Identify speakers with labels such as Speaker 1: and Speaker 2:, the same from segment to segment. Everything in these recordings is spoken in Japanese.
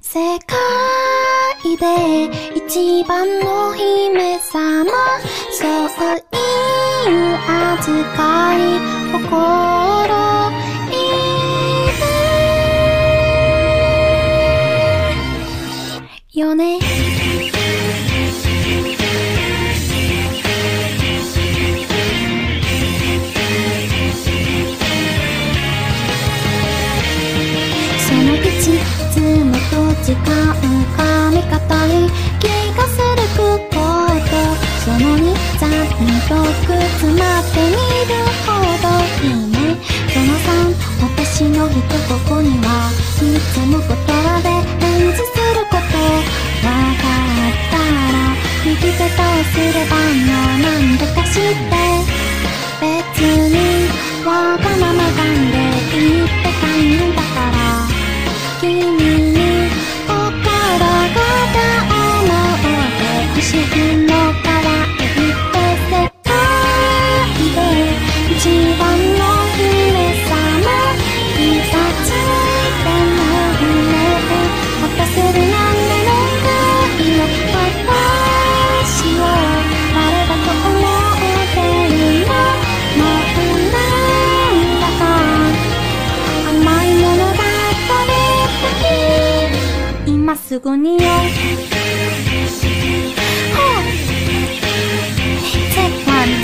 Speaker 1: 世界で一番の姫様、そういう扱い心いるよね。その口いつもと違う髪型に気がする声と、その2、3とく詰まってみるほどいいね。その3、私の一ここにはいつも言葉で返事すること。わかったら右手どうすればのなんでか知って、別にわがままなんで言ってたんだから、君に心がどう思ってほしいのかは言って世界で一番の姫様、いざついても夢渡せるなんてのがいいよ。私を誰だと思ってるの、もうなんだか甘いものが今すぐによ。セカンズ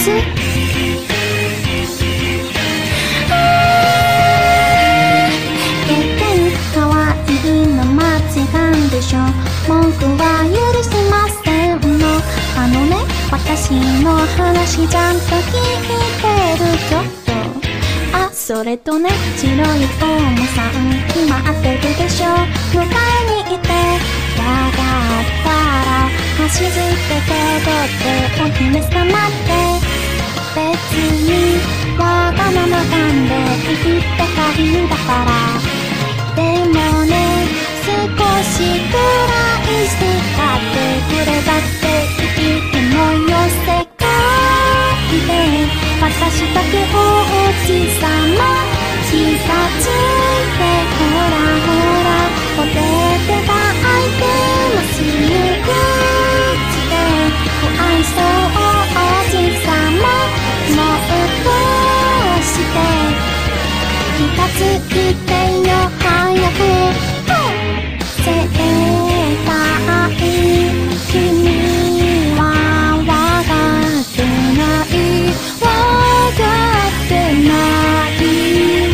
Speaker 1: 結局可愛いの間違うんでしょ。文句は許しませんの。あのね、私の話ちゃんと聞いてるちょっと。あ、それとね、白いオウムさん決まってるでしょ。迎えに行ってわかったら走ってけどってお姫様って別にわがままなんで言ってたいんだから。でもね、少しくらい叱ってくれたって言ってもよ。世界で私だけおじさま気がついてほらほらお手手が空いてます。無口で不愛想おじさま、もうどうして気がついてよ早く。絶対君はわかってないわかってないわ。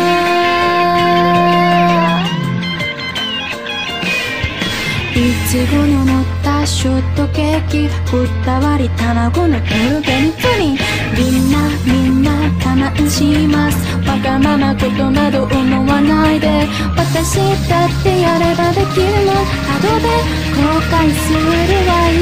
Speaker 1: いちごの乗ったショートケーキ、こだわり卵のトルゲニプリン、みんな我慢します。わがままことなど思わないで、私だってやればできるの。後で後悔するわよ。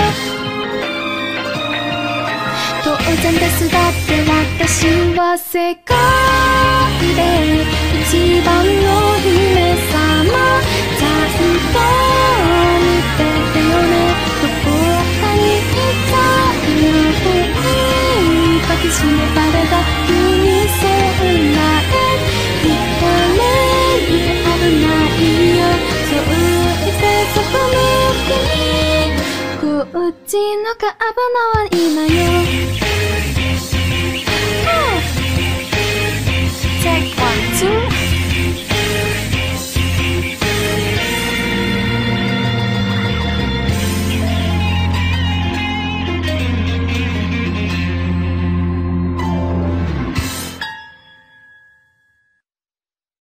Speaker 1: 当然ですだって私は世界で一番の姫様、ちゃんと見ててよね。どこかにいたいのに抱きしめられた急にそんな痛めに危ないよ。そう言ってそこ向きにこっちのカーブの今よ。